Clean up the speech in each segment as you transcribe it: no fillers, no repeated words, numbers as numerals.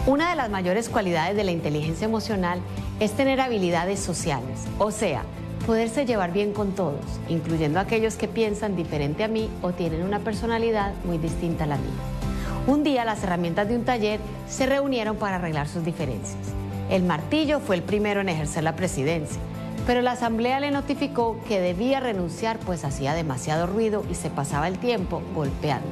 Una de las mayores cualidades de la inteligencia emocional es tener habilidades sociales, o sea, poderse llevar bien con todos, incluyendo a aquellos que piensan diferente a mí o tienen una personalidad muy distinta a la mía. Un día las herramientas de un taller se reunieron para arreglar sus diferencias. El martillo fue el primero en ejercer la presidencia, pero la asamblea le notificó que debía renunciar pues hacía demasiado ruido y se pasaba el tiempo golpeando.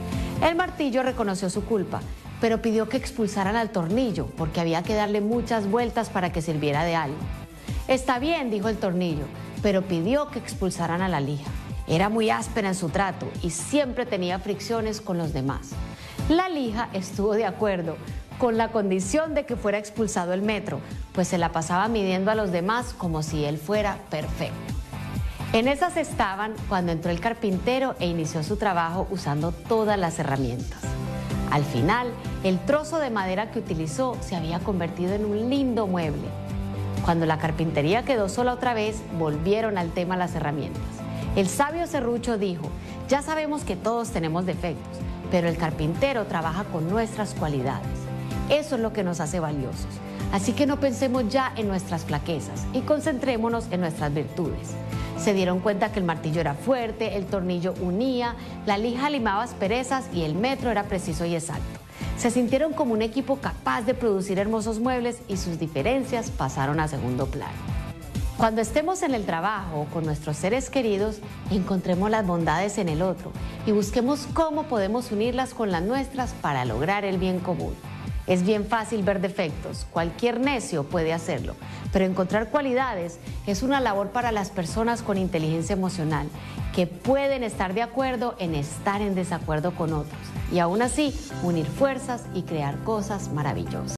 El martillo reconoció su culpa, pero pidió que expulsaran al tornillo porque había que darle muchas vueltas para que sirviera de algo. Está bien, dijo el tornillo, pero pidió que expulsaran a la lija. Era muy áspera en su trato y siempre tenía fricciones con los demás. La lija estuvo de acuerdo, con la condición de que fuera expulsado el metro, pues se la pasaba midiendo a los demás como si él fuera perfecto. En esas estaban cuando entró el carpintero e inició su trabajo usando todas las herramientas. Al final, el trozo de madera que utilizó se había convertido en un lindo mueble. Cuando la carpintería quedó sola otra vez, volvieron al tema las herramientas. El sabio serrucho dijo: ya sabemos que todos tenemos defectos, pero el carpintero trabaja con nuestras cualidades. Eso es lo que nos hace valiosos. Así que no pensemos ya en nuestras flaquezas y concentrémonos en nuestras virtudes. Se dieron cuenta que el martillo era fuerte, el tornillo unía, la lija limaba asperezas y el metro era preciso y exacto. Se sintieron como un equipo capaz de producir hermosos muebles y sus diferencias pasaron a segundo plano. Cuando estemos en el trabajo o con nuestros seres queridos, encontremos las bondades en el otro y busquemos cómo podemos unirlas con las nuestras para lograr el bien común. Es bien fácil ver defectos, cualquier necio puede hacerlo, pero encontrar cualidades es una labor para las personas con inteligencia emocional, que pueden estar de acuerdo en estar en desacuerdo con otros y aún así unir fuerzas y crear cosas maravillosas.